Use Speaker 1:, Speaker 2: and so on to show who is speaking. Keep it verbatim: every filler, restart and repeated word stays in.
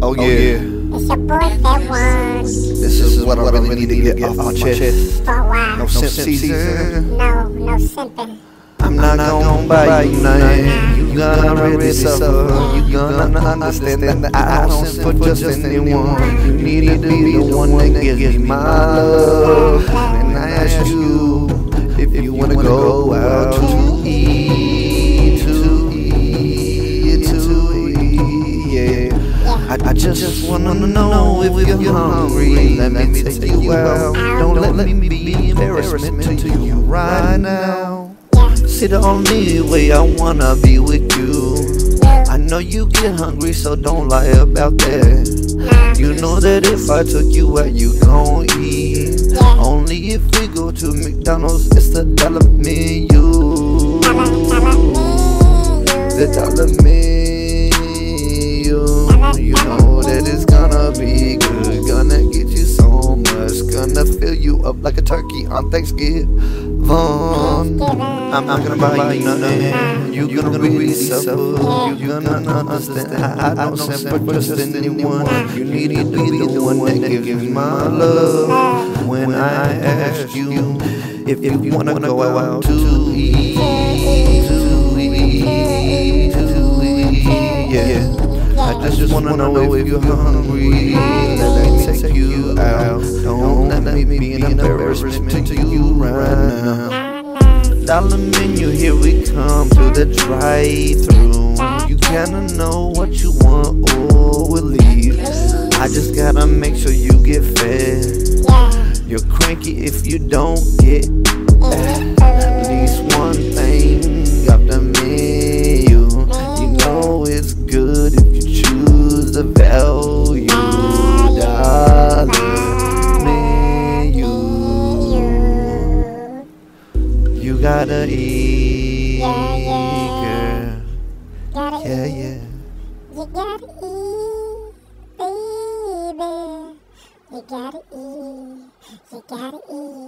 Speaker 1: Oh yeah.
Speaker 2: It's your boy that wants.
Speaker 1: This is what I really need to get off my chest.
Speaker 2: For a while.
Speaker 1: No simp season.
Speaker 2: No, no simping.
Speaker 1: I'm not gonna buy you nothing. You gonna really suffer. You gonna understand that I don't simp for just anyone. You need to be the one that gives me my love. And I ask you if you wanna go out to eat, to eat, to eat, yeah. I, I just wanna know if you're hungry. Let me take you out. Don't let me be embarrassment to you right now. Sit on me way I wanna be with you. I know you get hungry, so don't lie about that. You know that if I took you out, you gon' eat. Only if we go to McDonald's, it's the dollar menu. The dollar menu. You know that it's gonna be good, gonna get you so much, gonna fill you up like a turkey on Thanksgiving. I'm not gonna buy you nothing. You gonna really suffer. You gonna understand. I, I don't simp for just anyone. You need to be the one that gives me my love. When I ask you if you wanna go out to eat, to eat, to eat, yeah. I just wanna know if you're hungry. Let me take you out. Don't let me be an embarrassment to you right now. Dollar menu, here we come to the drive-thru. You gotta know what you want or we'll leave. I just gotta make sure you get fed. You're cranky if you don't get at least one thing off the menu. You know it's good if you choose the value. Dollar menu. You gotta eat, girl. Yeah, yeah.
Speaker 2: You gotta eat, baby. You gotta eat. You gotta eat.